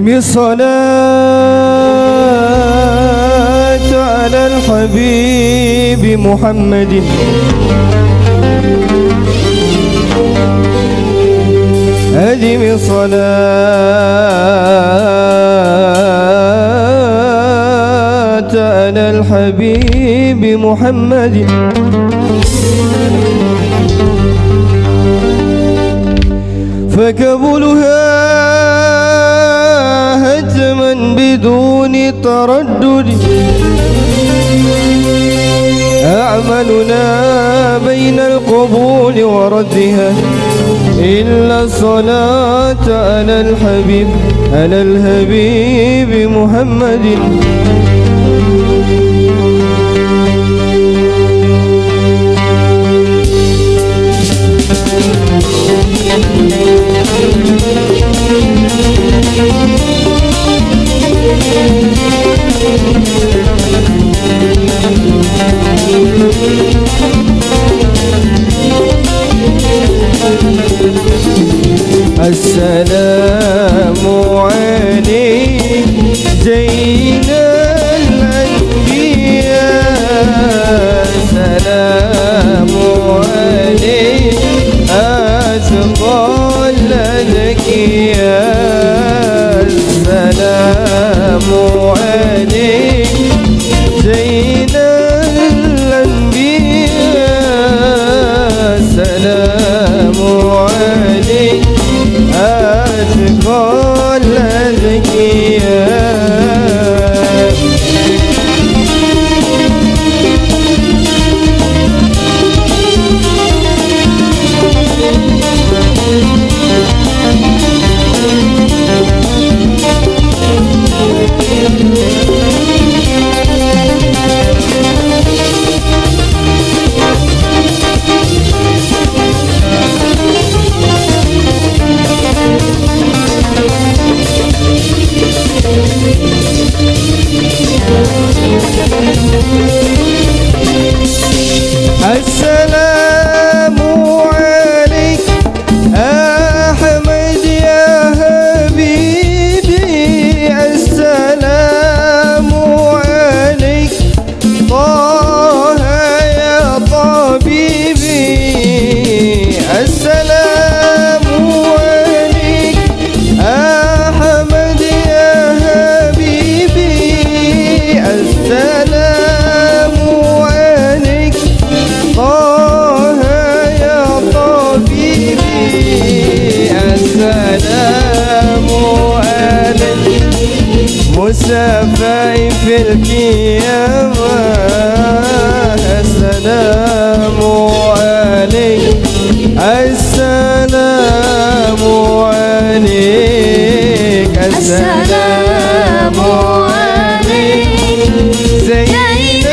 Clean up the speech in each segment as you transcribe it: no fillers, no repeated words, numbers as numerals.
أدم الصلاة على الحبيب محمد أدم الصلاة على الحبيب محمد فقبولها هتما بدون تردد أعملنا بين القبول وردها إلا الصلاة على الحبيب محمد السلام عليك زين الأنبياء السلام عليك أتقى الأذكياء السلام عليك زين الأنبياء السلام عليك أتقى الأذكياء السلام عليك أحمد يا حبيبي السلام عليك طه يا طبيبي السلام عليك أحمد يا حبيبي السلام عليك طه يا طبيبي السلام عليك مشفعي في القيامة السلام عليك السلام عليك السلام عليك زين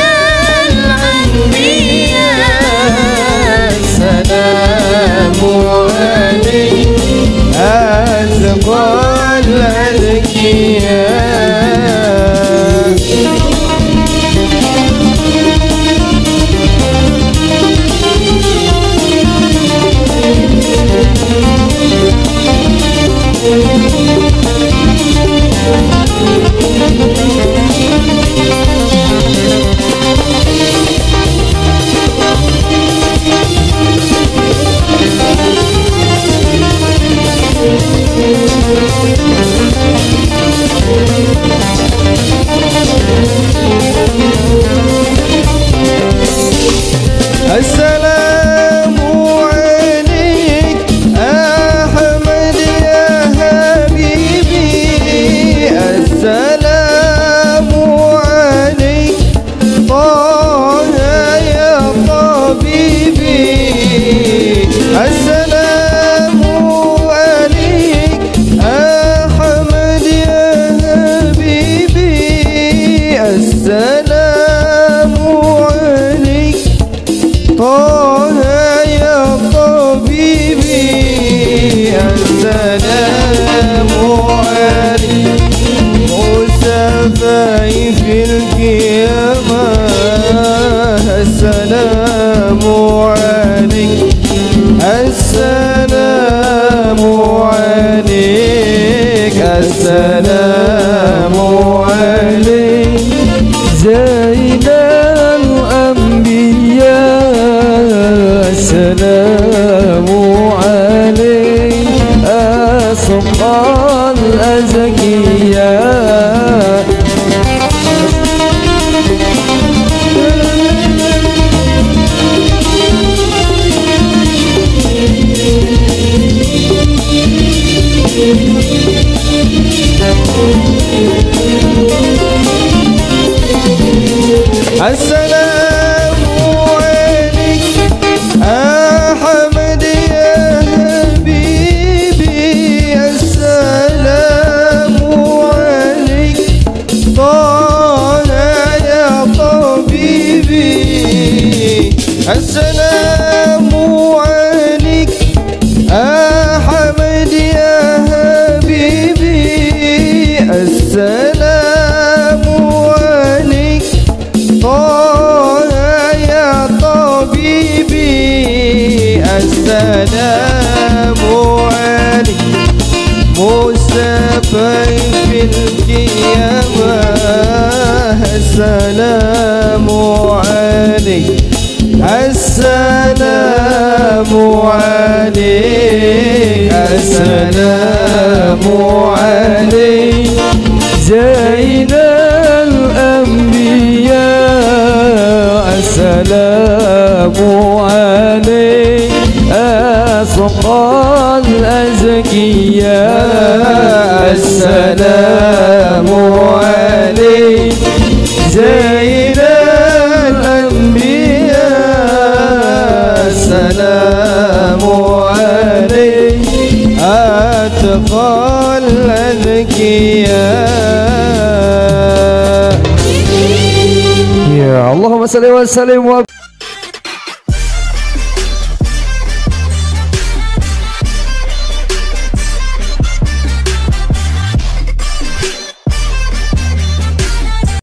الأنبياء السلام عليك أتقى الأذكياء السلام عليك أحمد يا حبيبي السلام عليك طه يا طبيبي السلام عليك أحمد يا حبيبي السلام عليك طه يا طبيبي السلام عليك مشفعي في القيامة السلام عليك السلام عليك السلام زين الأنبياء السلام عليك أصفى الأزكياء السلام عليك أحمد يا حبيبي السلام عليك طه يا طبيبي السلام عليك أحمد يا حبيبي السلام عليك طه يا طبيبي السلام عليك موسى في القيامة السلام عليك السلام عليك السلام عليك زين الأنبياء السلام عليك أصفى الأزكياء السلام عليك زين الأنبياء السلام عليك أتقى الأذكياء. يا اللهم صل وسلم